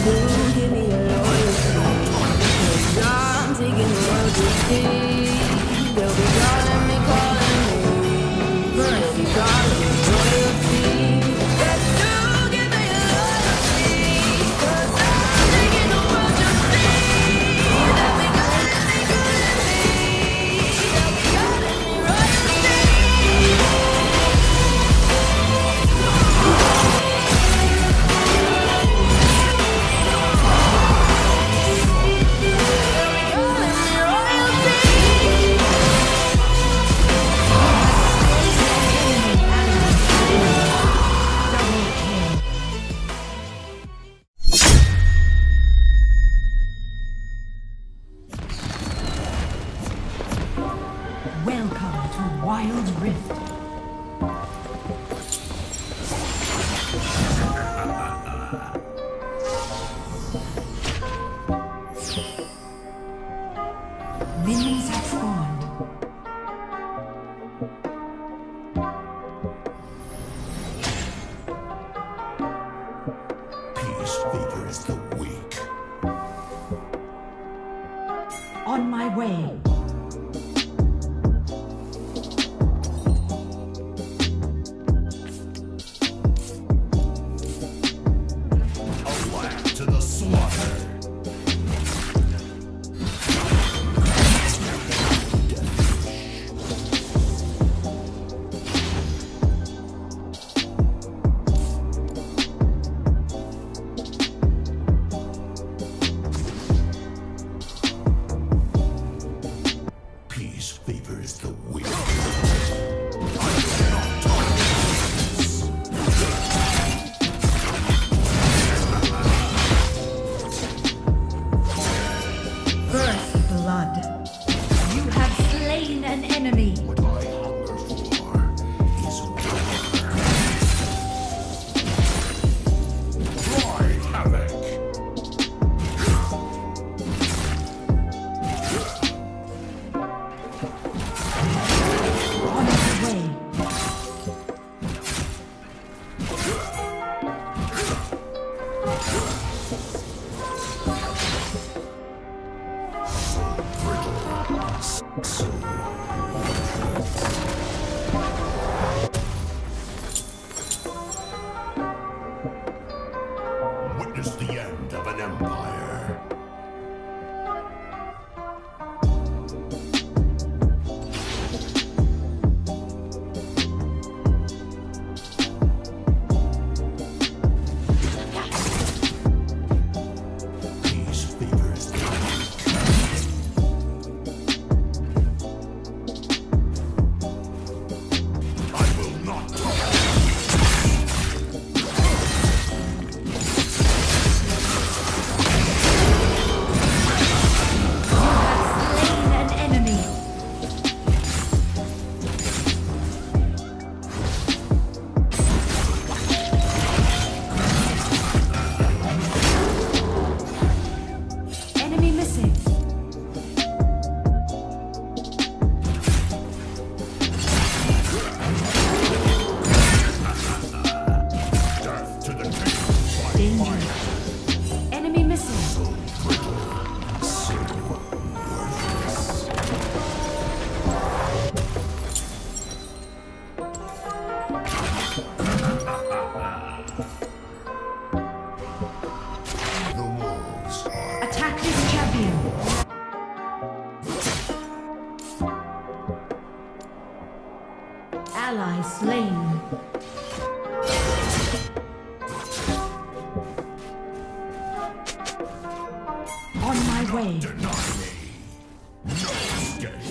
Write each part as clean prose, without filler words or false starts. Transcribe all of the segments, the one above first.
give me your loyalty. 'Cause I'm taking the world to see. They'll be calling me. First you gotta be loyalty. Yes, you give me your loyalty. 'Cause I'm taking the world to see. They'll be calling me. They'll be calling me royalty. Welcome to Wild Rift. Minions have spawned. Peace favors the weak. On my way. Favors the weak. First blood. You have slain an enemy. What I hunger for is war. Ride havoc. Witness the end of an empire. Peace favors the weak. I will not Ally slain. On my way. deny me. No escape.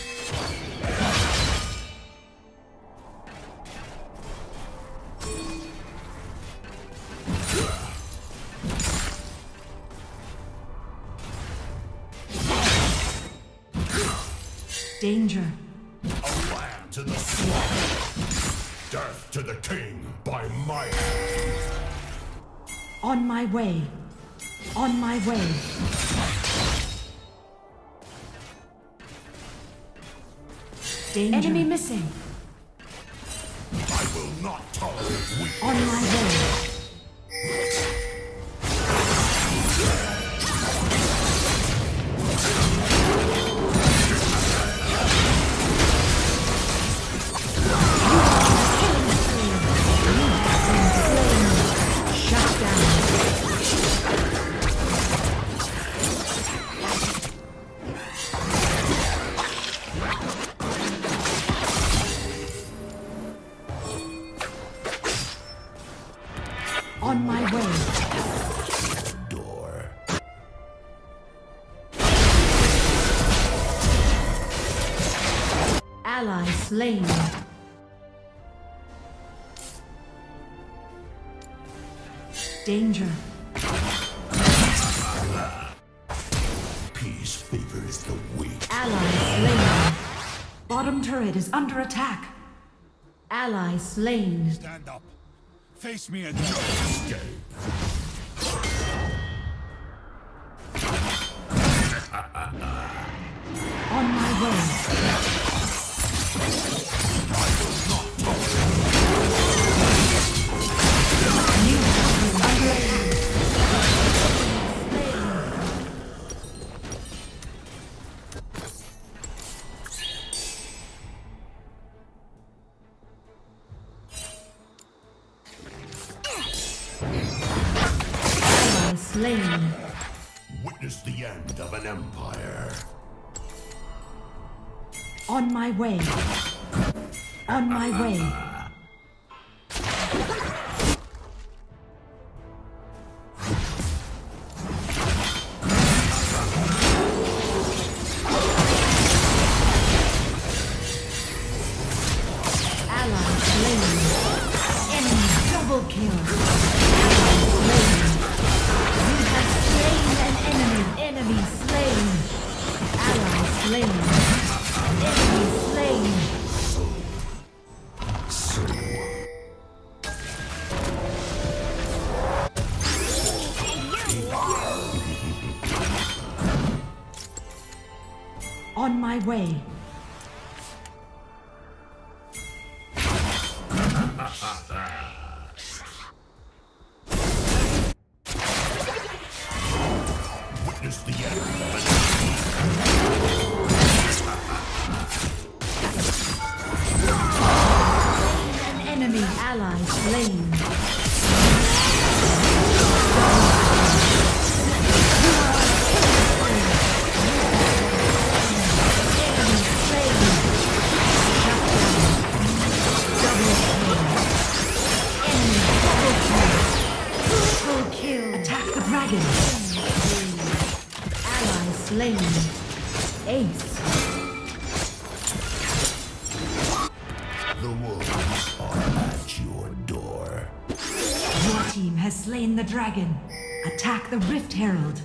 Danger. A lamb to the slaughter. Death to the king by my hand. On my way. On my way. Danger. Enemy missing. I will not tolerate weakness. On my way. slain. Danger. Peace favors the weak. Ally slain. Bottom turret is under attack. Ally slain. Stand up. Face me and Escape. On my way. New turret under attack. Ally slain. Witness the end of an empire. On my way. On my way. Ally slain. Enemy double kill. Ally slain. You have slain an enemy. Enemy slain. Ally slain. Enemy slain. On my way. Witness the end of An enemy ally slain. Enemy slain. Enemy double kill. Triple kill. Attack the dragon. Ally slain. Ace. the wolves are at your door. Your team has slain the dragon. Attack the Rift Herald.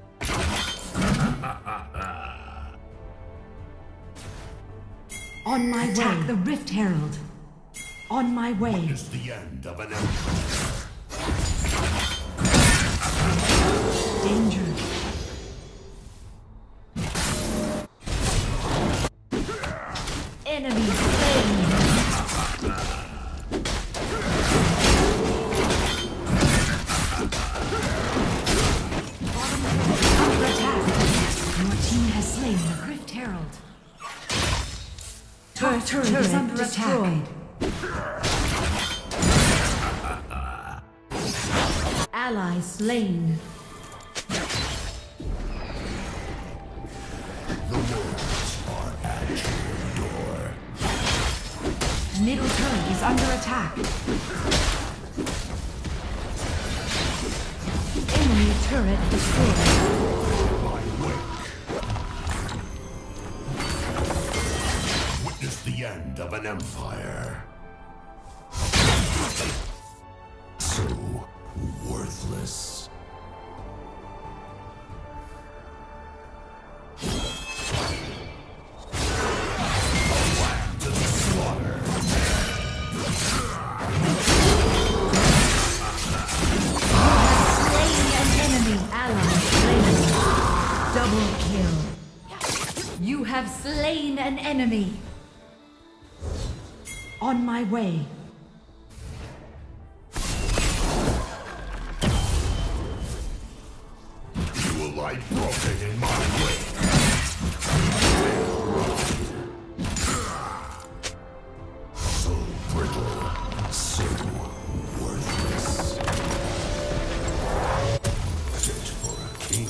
On my way. Attack the Rift Herald. On my way. Is the end of an empire. Danger. Enemy slain. Under attack. Your team has slain the Rift Herald. Turret is under attack. Ally slain. The wolves are at your door. Middle turret is under attack. Enemy turret destroyed. My wake. Witness the end of an empire. So worthless. To the slaughter. Slain an enemy ally slain. Double kill. You have slain an enemy. On my way. You will lie broken in my wake. So brittle, so worthless. Fit for a king.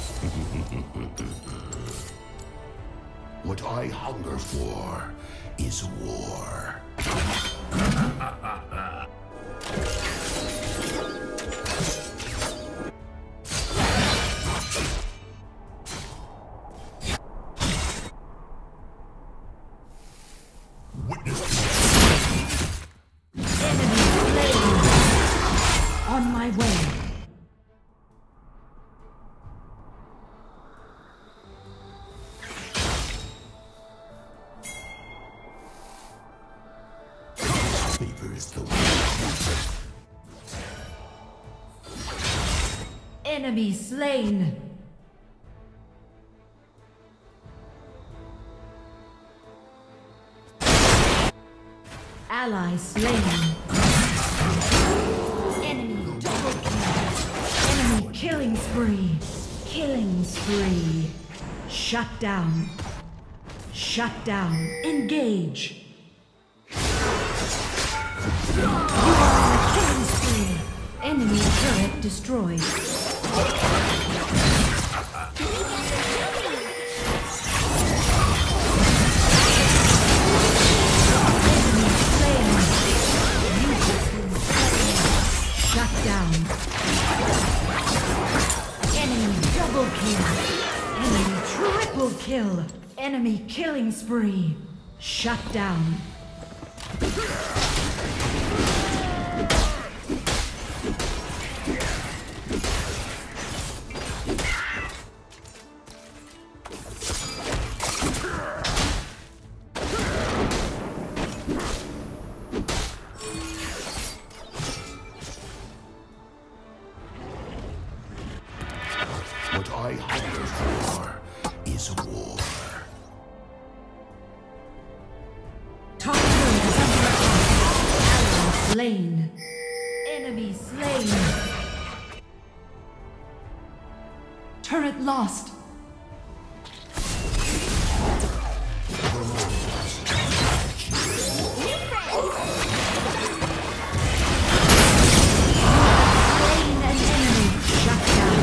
What I hunger for is war. is the Enemy slain. Ally slain. Enemy double kill. Enemy killing spree. Killing spree. Shut down. Shut down. Engage. You are on a killing spree. Enemy turret destroyed. Shut down. Enemy double kill. Enemy triple kill. Enemy killing spree. Shut down. What I hunger for is war. Top turret is under attack. Ally slain. Enemy slain. Turret lost. Slain an enemy. Shut down.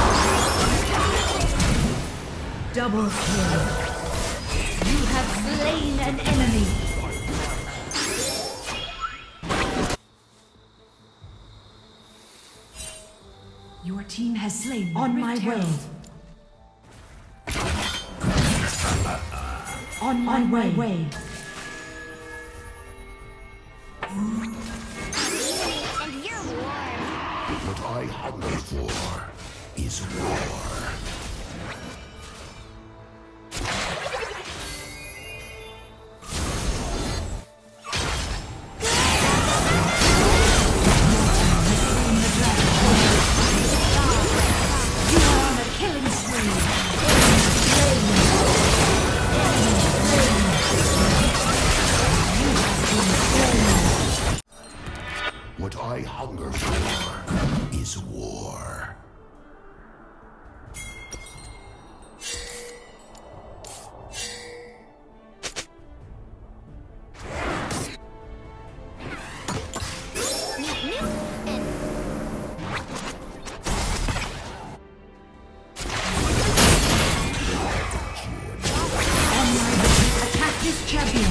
Double kill. You have slain an enemy. Your team has slain on my way. On my way. And you're warm. What I hunger for is war. You are on a killing spree. What I hunger for is war. Attack this champion.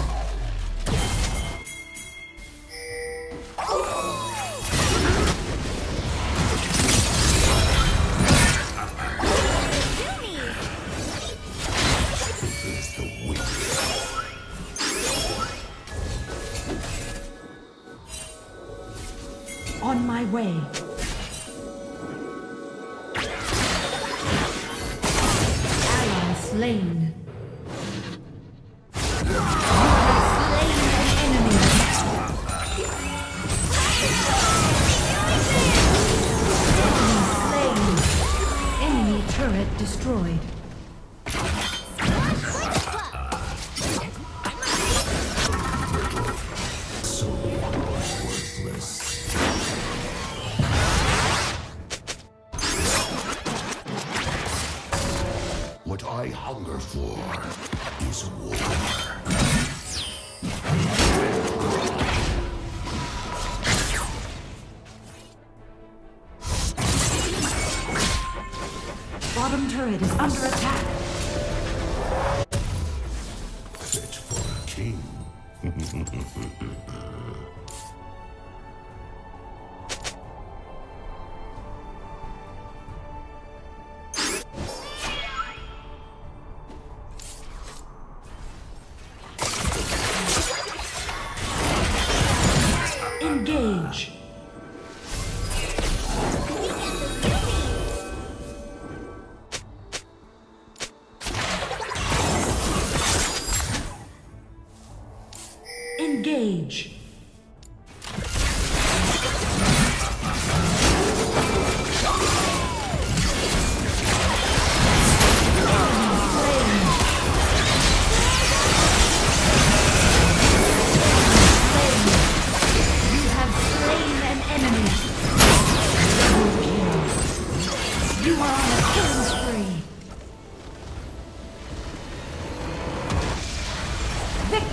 On my way. Ally slain. You have slain an enemy. Enemy slain. Enemy turret destroyed. So worthless. What I hunger for is war. Bottom turret is under attack. Fit for a king. Engage. Engage.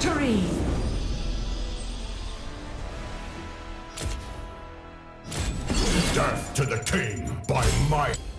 Victory! Death to the king by might.